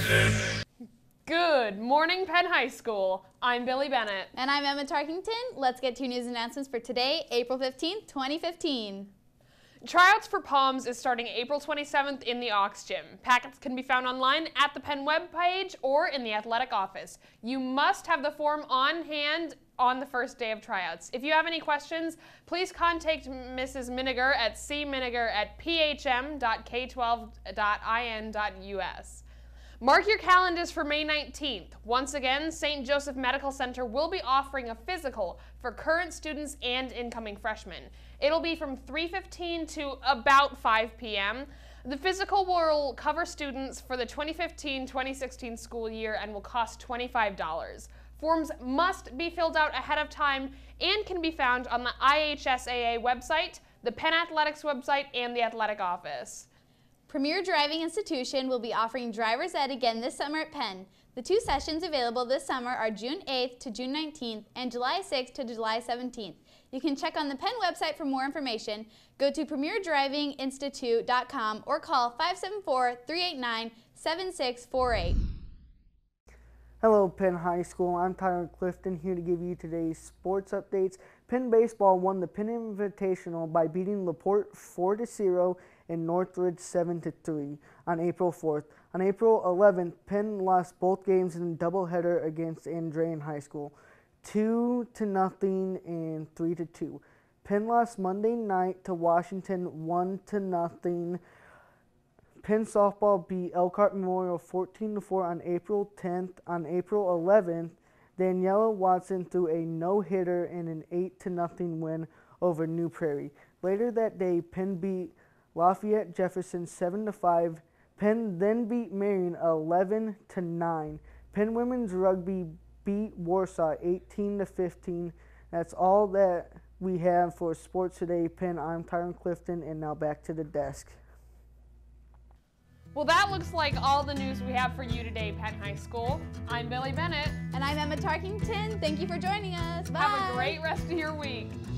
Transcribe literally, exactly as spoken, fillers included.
Good morning, Penn High School. I'm Billie Bennett. And I'm Emma Tarkington. Let's get to news announcements for today, April fifteenth, twenty fifteen. Tryouts for Palms is starting April twenty-seventh in the Aux Gym. Packets can be found online at the Penn webpage or in the athletic office. You must have the form on hand on the first day of tryouts. If you have any questions, please contact Missus Miniger at c miniger at p h m dot k twelve dot i n dot u s. Mark your calendars for May nineteenth. Once again, Saint Joseph Medical Center will be offering a physical for current students and incoming freshmen. It'll be from three fifteen to about five p m The physical will cover students for the twenty fifteen twenty sixteen school year and will cost twenty-five dollars. Forms must be filled out ahead of time and can be found on the I H S A A website, the Penn Athletics website, and the athletic office. Premier Driving Institution will be offering driver's ed again this summer at Penn. The two sessions available this summer are June eighth to June nineteenth and July sixth to July seventeenth. You can check on the Penn website for more information. Go to premier driving institute dot com or call five seven four, three eight nine, seven six four eight. Hello Penn High School, I'm Tyler Clifton here to give you today's sports updates. Penn Baseball won the Penn Invitational by beating LaPorte four to zero and Northridge seven to three on April fourth. On April eleventh, Penn lost both games in a doubleheader against Andrean High School, two to nothing and three to two. Penn lost Monday night to Washington one to nothing. Penn softball beat Elkhart Memorial fourteen to four on April tenth. On April eleventh, Daniela Watson threw a no-hitter in an eight to nothing win over New Prairie. Later that day, Penn beat Lafayette Jefferson seven to five. Penn then beat Marion eleven to nine. Penn women's rugby beat Warsaw eighteen to fifteen. That's all that we have for sports today. Penn, I'm Tyron Clifton, and now back to the desk. Well, that looks like all the news we have for you today, Penn High School. I'm Billie Bennett. And I'm Emma Tarkington. Thank you for joining us. Bye. Have a great rest of your week.